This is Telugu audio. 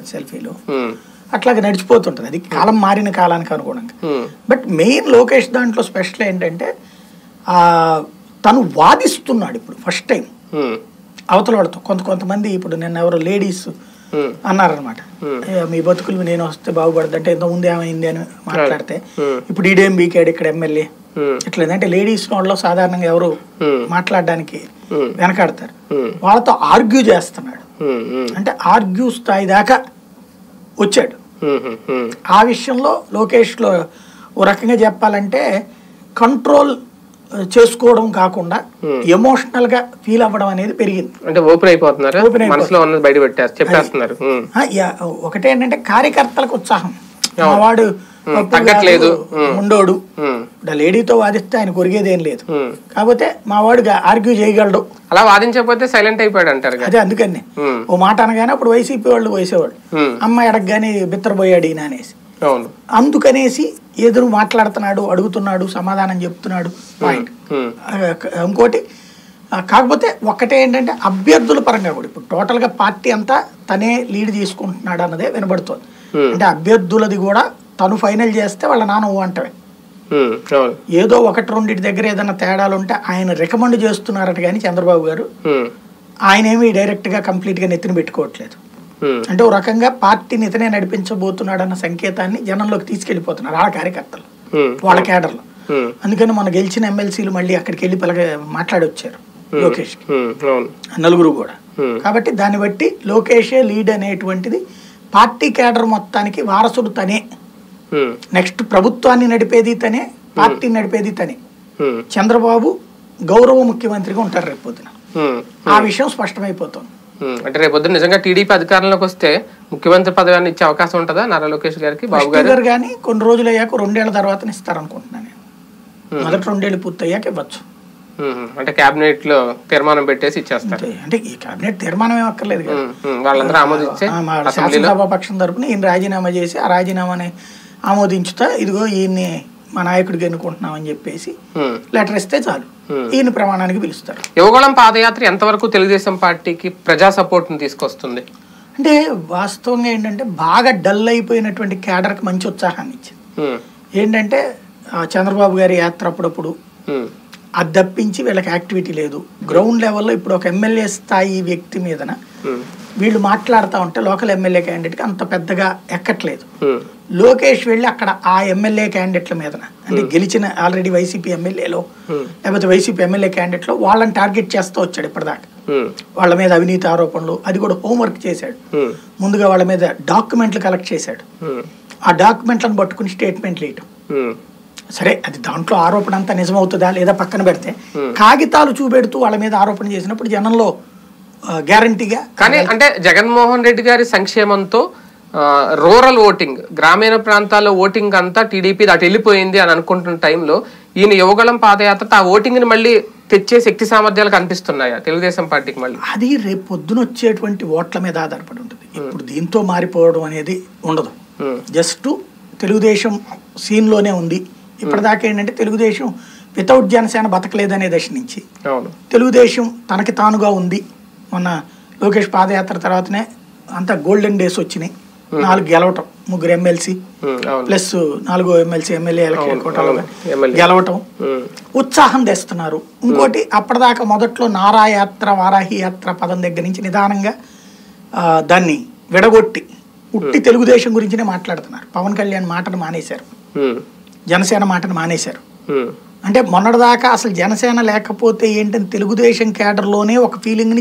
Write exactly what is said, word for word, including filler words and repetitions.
ప్రతి సెల్ఫీలో. అట్లాగే నడిచిపోతుంటుంది, అది కాలం మారిన కాలానికి అనుగుణంగా. బట్ మెయిన్ లోకేష్ దాంట్లో స్పెషల్ ఏంటంటే తను వాదిస్తున్నాడు ఇప్పుడు ఫస్ట్ టైం అవతల వాళ్ళతో. కొంత కొంతమంది ఇప్పుడు నిన్న ఎవరో లేడీస్ అన్నారనమాట, మీ బతుకులు నేను వస్తే బాగుపడదు అంటే ఇంత ముందు ఏమైంది అని మాట్లాడితే ఇప్పుడు ఈడేం బీకాడు ఇక్కడ ఎమ్మెల్యే ఇట్లా. అంటే లేడీస్ వాళ్ళు సాధారణంగా ఎవరు మాట్లాడడానికి వెనకాడతారు, వాళ్ళతో ఆర్గ్యూ చేస్తున్నాడు. అంటే ఆర్గ్యూ స్థాయి దాకా వచ్చాడు. ఆ విషయంలో లోకేష్ లో ఓ రకంగా చెప్పాలంటే కంట్రోల్ చేసుకోవడం కాకుండా ఎమోషనల్ గా ఫీల్ అవ్వడం అనేది పెరిగింది. అంటే ఓపెన్ అయిపోతున్నారు, మనసులో ఉన్నది బయట పెట్టారు, చెప్పేస్తున్నారు. ఒకటే ఏంటంటే కార్యకర్తలకు ఉత్సాహం, వాడు తగ్గట్లేదు ఉండోడు, లేడీతో వాదిస్తే ఆయన కొరిగేదేం లేదు, కాకపోతే మా వాడు ఆర్గ్యూ చేయగలడు. అలా వాదించకపోతే సైలెంట్ అయిపోయాడు అంటారు. అదే అందుకని ఓ మాట అనగానే అప్పుడు వైసీపీ వాళ్ళు వేసేవాళ్ళు, అమ్మాయి అడగగానే బిత్తరపోయాడు ఈయన అనేసి. అందుకనేసి ఎదురు మాట్లాడుతున్నాడు, అడుగుతున్నాడు, సమాధానం చెప్తున్నాడు పాయింట్. ఇంకోటి కాకపోతే ఒక్కటే ఏంటంటే అభ్యర్థుల పరంగా కూడా ఇప్పుడు టోటల్ గా పార్టీ అంతా తనే లీడ్ తీసుకుంటున్నాడు అన్నదే వినబడుతుంది. అంటే అభ్యర్థులది కూడా తను ఫైనల్ చేస్తే వాళ్ళ నాన్న ఊ అంటవే, ఏదో ఒకటి రెండింటి దగ్గర ఏదైనా తేడాలు ఉంటే ఆయన రికమెండ్ చేస్తున్నారట కానీ చంద్రబాబు గారు ఆయన ఏమి డైరెక్ట్ గా కంప్లీట్ గా నెత్తిన పెట్టుకోవట్లేదు. అంటే ఓ రకంగా పార్టీని ఇతనే నడిపించబోతున్నాడు అన్న సంకేతాన్ని జనంలోకి తీసుకెళ్లిపోతున్నారు ఆ కార్యకర్తలు వాళ్ళ కేడర్లో. అందుకని మన గెలిచిన ఎమ్మెల్సీలు మళ్ళీ అక్కడికి వెళ్ళి పిల్లగా మాట్లాడి వచ్చారు లోకేష్ నలుగురు కూడా. కాబట్టి దాన్ని బట్టి లోకేషే లీడ్ అనేటువంటిది పార్టీ కేడర్ మొత్తానికి వారసుడు తనే, నెక్స్ట్ ప్రభుత్వాన్ని నడిపేది తనే, పార్టీని నడిపేది తనే. చంద్రబాబు గౌరవ ముఖ్యమంత్రిగా ఉంటారు రేపు పొద్దున, ఆ విషయం స్పష్టమైపోతుంది. అంటే రేపు పొద్దున నిజంగా టీడీపీ అధికారంలోకి వస్తే ముఖ్యమంత్రి పదవిని ఇచ్చే అవకాశం ఉంటుందా నారా లోకేష్ గారికి? బాబు గారు కానీ కొన్ని రోజులు అయ్యాక రెండేళ్ల తర్వాత ఇస్తారనుకుంటున్నాను నేను, మొదటి రెండేళ్ళు పూర్తి అయ్యాక ఇవ్వచ్చు. అంటే కేబినెట్ లో తీర్మానం పెట్టేసి ఇచ్చేస్తారు. అంటే ఈ కేబినెట్ తీర్మానం ఏం అక్కర్లేదు కదా, వాళ్ళందరూ ఆమోదించే శాసనసభ పక్షం తరపున ఈయన రాజీనామా చేసి ఆ రాజీనామాని ఆమోదించుతా ఇదిగో ఈయన్ని మా నాయకుడికి ఎన్నుకుంటున్నామని చెప్పేసి లెటర్ ఇస్తే చాలు, ఈయన ప్రమాణానికి పిలుస్తారు. యువగళం పాదయాత్ర ఎంతవరకు తెలుగుదేశం పార్టీకి ప్రజా సపోర్ట్ ని తీసుకొస్తుంది? అంటే వాస్తవంగా ఏంటంటే బాగా డల్ అయిపోయినటువంటి క్యాడర్కి మంచి ఉత్సాహాన్ని ఇచ్చింది. ఏంటంటే చంద్రబాబు గారి యాత్ర అప్పుడప్పుడు అది తప్పించి వీళ్ళకి యాక్టివిటీ లేదు. గ్రౌండ్ లెవెల్లో ఇప్పుడు ఒక ఎమ్మెల్యే స్థాయి వ్యక్తి మీదన వీళ్ళు మాట్లాడుతూ ఉంటే లోకల్ ఎమ్మెల్యే క్యాండిడేట్కి అంత పెద్దగా ఎక్కట్లేదు. లోకేష్ వెళ్ళి అక్కడ ఆ ఎమ్మెల్యే క్యాండిడేట్ల మీదన అంటే గెలిచిన ఆల్రెడీ వైసీపీ ఎమ్మెల్యేలో లేకపోతే వైసీపీ ఎమ్మెల్యే క్యాండిడేట్లో వాళ్ళని టార్గెట్ చేస్తూ వచ్చాడు ఇప్పటిదాకా. వాళ్ళ మీద అవినీతి ఆరోపణలు, అది కూడా హోంవర్క్ చేశాడు. ముందుగా వాళ్ళ మీద డాక్యుమెంట్లు కలెక్ట్ చేశాడు, ఆ డాక్యుమెంట్లను పట్టుకుని స్టేట్మెంట్లు వేయటం. సరే అది దాంట్లో ఆరోపణ అంతా నిజమవుతుందా లేదా పక్కన పెడితే కాగితాలు చూపెడుతూ వాళ్ళ మీద ఆరోపణ చేసినప్పుడు జనంలో గ్యారంటీగా. కానీ అంటే జగన్మోహన్ రెడ్డి గారి సంక్షేమంతో రూరల్ ఓటింగ్, గ్రామీణ ప్రాంతాల్లో ఓటింగ్ అంతా టీడీపీ అటు వెళ్ళిపోయింది అని అనుకుంటున్న టైంలో ఈయన యువగళం పాదయాత్ర ఆ ఓటింగ్ ని మళ్ళీ తెచ్చే శక్తి సామర్థ్యాలు కనిపిస్తున్నాయా తెలుగుదేశం పార్టీకి? మళ్ళీ అది రేపు పొద్దున వచ్చేటువంటి ఓట్ల మీద ఆధారపడి ఉంటుంది. ఇప్పుడు దీంతో మారిపోవడం అనేది ఉండదు. జస్ట్ తెలుగుదేశం సీన్ లోనే ఉంది ఇప్పటిదాకా. ఏంటంటే తెలుగుదేశం వితౌట్ జనసేన బతకలేదనే దశ నుంచి తెలుగుదేశం తనకి తానుగా ఉంది. మొన్న లోకేష్ పాదయాత్ర తర్వాతనే అంతా గోల్డెన్ డేస్ వచ్చినాయి. నాలుగు గెలవటం, ముగ్గురు ఎమ్మెల్సీ ప్లస్ నాలుగో ఎమ్మెల్సీ ఎమ్మెల్యే గెలవటం ఉత్సాహం తెస్తున్నారు. ఇంకోటి అప్పటిదాకా మొదట్లో నారాయాత్ర వారాహి యాత్ర పదం దగ్గర నుంచి నిదానంగా దాన్ని విడగొట్టి ఉట్టి తెలుగుదేశం గురించినే మాట్లాడుతున్నారు. పవన్ కళ్యాణ్ మాటను మానేశారు, జనసేన మాటను మానేశారు. అంటే మొన్నటిదాకా అసలు జనసేన లేకపోతే ఏంటని తెలుగుదేశం కేడర్లోనే ఒక ఫీలింగ్